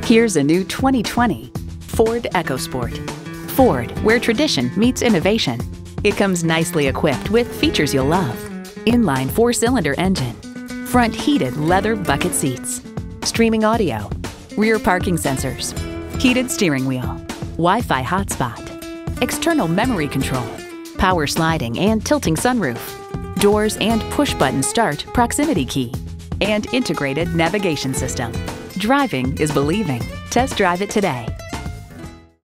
Here's a new 2020 Ford EcoSport. Ford, where tradition meets innovation. It comes nicely equipped with features you'll love. Inline 4-cylinder engine, front heated leather bucket seats, streaming audio, rear parking sensors, heated steering wheel, Wi-Fi hotspot, external memory control, power sliding and tilting sunroof, doors and push-button start proximity key, and integrated navigation system. Driving is believing. Test drive it today.